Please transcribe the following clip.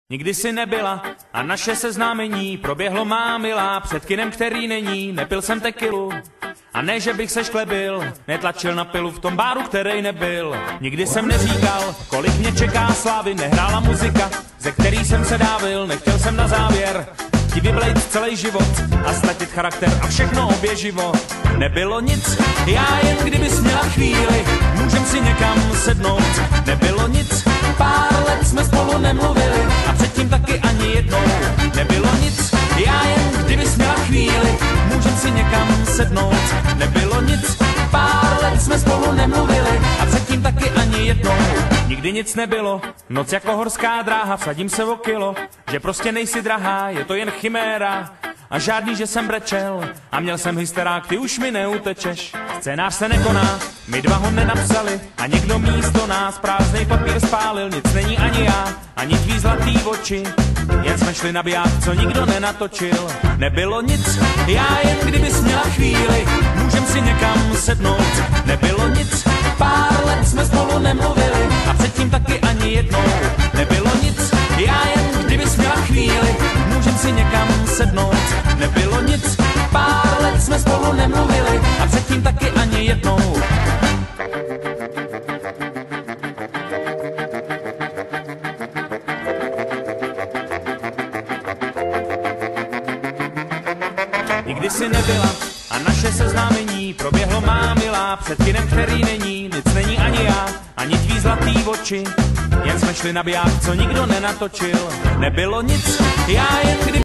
Nikdy si nebyla a naše seznámení proběhlo má milá před kinem, který není. Nepil jsem tekilu a ne, že bych se šklebil, netlačil na pilu v tom báru, který nebyl. Nikdy jsem neříkal, kolik mě čeká slávy, nehrála muzika, ze který jsem se dávil. Nechtěl jsem na závěr ti vyblejt celý život a ztratit charakter a všechno oběživo. Nebylo nic, já jen kdybys měla chvíli, můžem si někam sednout. Nebylo nic, pár let jsme spolu nemluvili a předtím taky ani jednou. Nebylo nic, já jen kdybys měla chvíli, můžem si někam sednout. Nebylo nic, pár let jsme spolu nemluvili a předtím taky ani jednou. Nikdy nic nebylo, noc jako horská dráha, vsadím se o kilo, že prostě nejsi drahá, je to jen chiméra. A žádný, že jsem brečel a měl jsem hysterák, ty už mi neutečeš. Scénář se nekoná, my dva ho nenapsali a někdo místo nás prázdnej papír spálil. Nic není ani já, ani tvý zlatý oči, jen jsme šli na biják, co nikdo nenatočil. Nebylo nic, já jen kdybys měla chvíli, můžem si někam sednout. Nebylo nic, pár let jsme spolu nemluvili a předtím taky ani jednou. Nebylo nic, já jen kdybys měla chvíli, můžem si někam sednout. Nebylo nic, pár let jsme spolu nemluvili a předtím taky ani jednou. Nikdy si nebyla a naše seznámení proběhlo má milá před kinem, který není. Nic není ani já, ani tvý zlatý oči, jen jsme šli na biják, co nikdo nenatočil. Nebylo nic, já jen